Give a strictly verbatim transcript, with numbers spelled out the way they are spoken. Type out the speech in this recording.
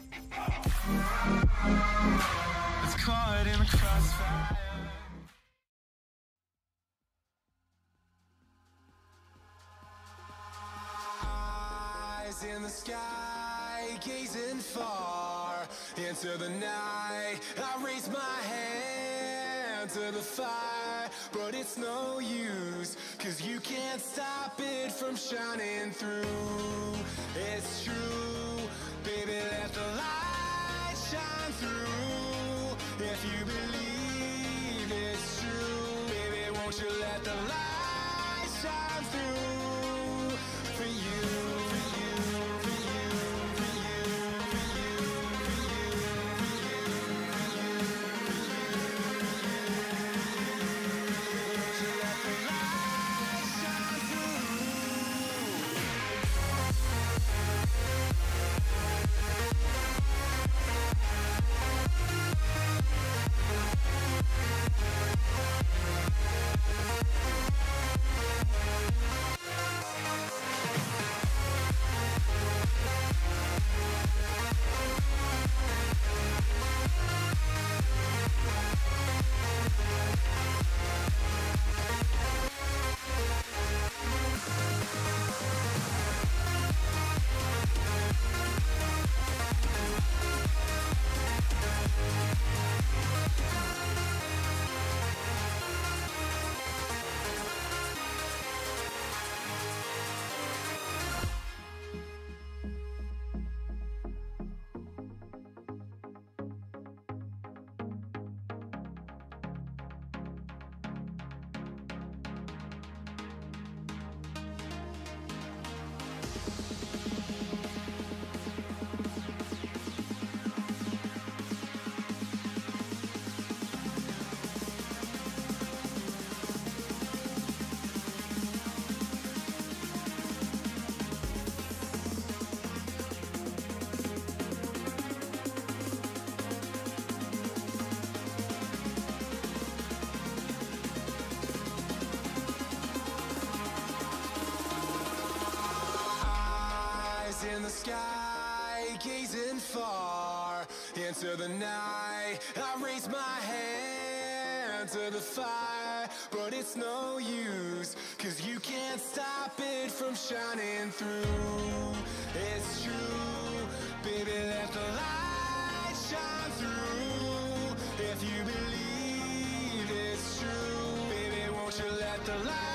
It's caught in the crossfire. Eyes in the sky, gazing far into the night. I raise my hand to the fire, but it's no use, 'cause you can't stop it from shining through. It's true, baby, let the light shine through. If you believe it's true, baby, won't you let the light shine through for you, for you, for you, for you, for you, for you, for you, for you, for you. Won't you let the light shine through? In the sky, gazing far into the night. I raise my hand to the fire, but it's no use, 'cause you can't stop it from shining through. It's true, baby, let the light shine through. If you believe it's true, baby, won't you let the light